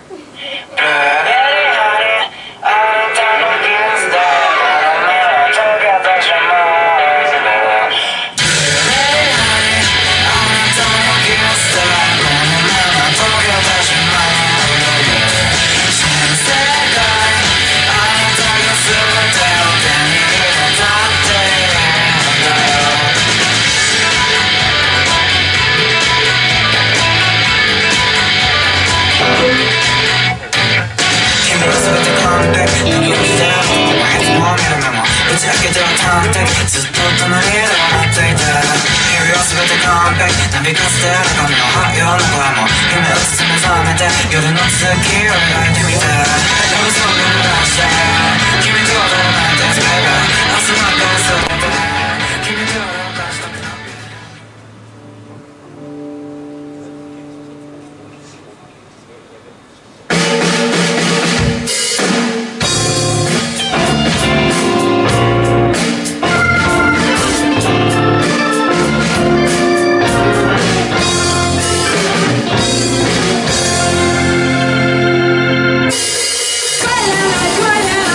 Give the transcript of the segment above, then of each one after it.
ずっと隣で待っていて、日々は全て完璧、なびかせて中身の発表の声も夢を包み覚めて、夜の続きを描いてみて、夜空を目指して君と踊らないです、baby。 明日なんか全て君と犯したくない。 Cruella,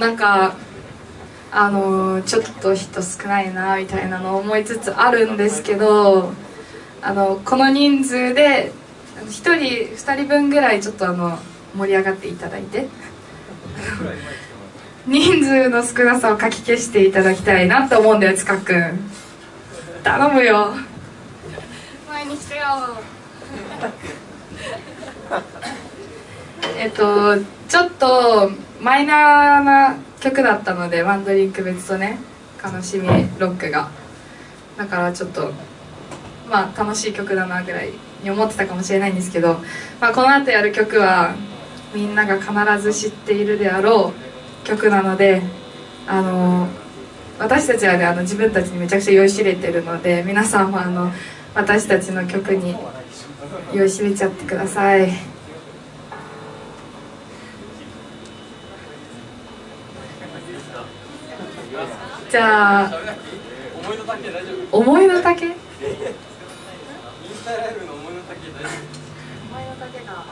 なんかちょっと人少ないなみたいなのを思いつつあるんですけど、この人数で1人2人分ぐらいちょっと盛り上がっていただいて人数の少なさをかき消していただきたいなと思うんだよ。塚くん頼むよ、前に来てよちょっとマイナーな曲だったので、ワンドリンク別とね、悲しみロックが、だからちょっとまあ楽しい曲だなぐらいに思ってたかもしれないんですけど、まあ、この後やる曲はみんなが必ず知っているであろう曲なので、私たちはね自分たちにめちゃくちゃ酔いしれてるので、皆さんも私たちの曲に酔いしれちゃってください。じゃあ思いの丈、インスタライブの思いの丈大丈夫？ 思いの丈が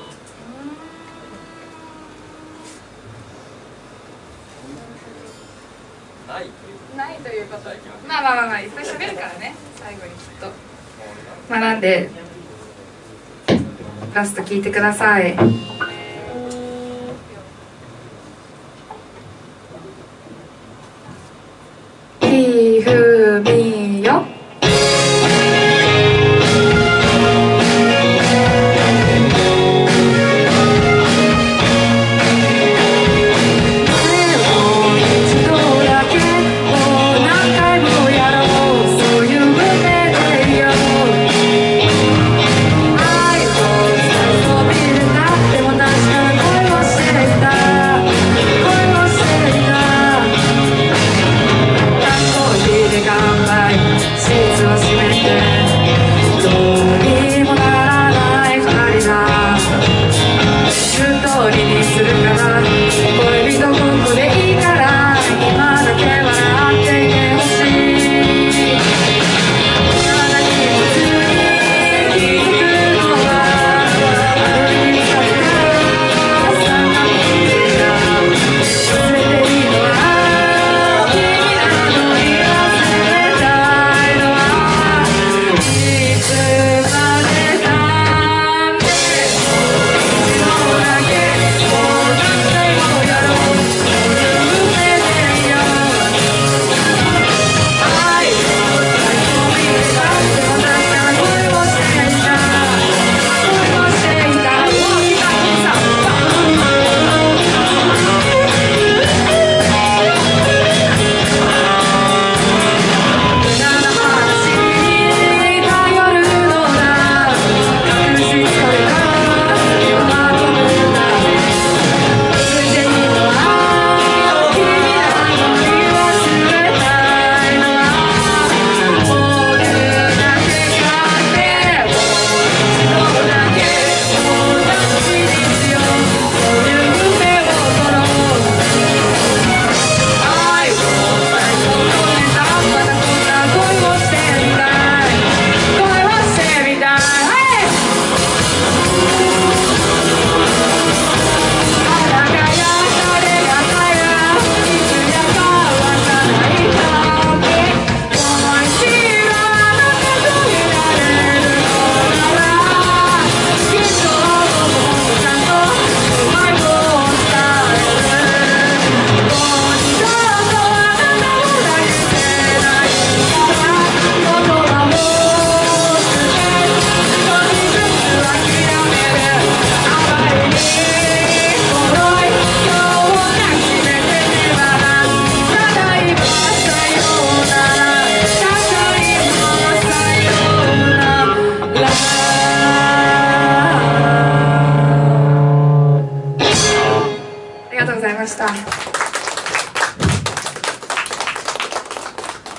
ないということ。まあまあまあまあいっぱい喋るからね、最後にきっと。まあなんでラスト聞いてください。ひふみよ。ありがとうございました。